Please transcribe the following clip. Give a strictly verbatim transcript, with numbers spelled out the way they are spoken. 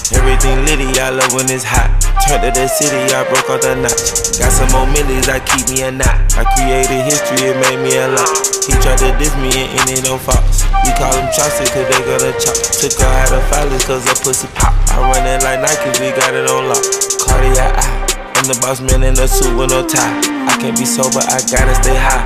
Everything litty, I love when it's hot. Turned to the city, I broke off the notch. Got some more millies, I keep me a knot. I created history, it made me a lot. He tried to diss me and ended on Fox. We call him Chaucer cause they gonna chop. Took her out of filers cause her pussy pop. I run it like Nike, we got it on lock. Cardiac eye, I'm the boss man in a suit with no tie. I can't be sober, I gotta stay high.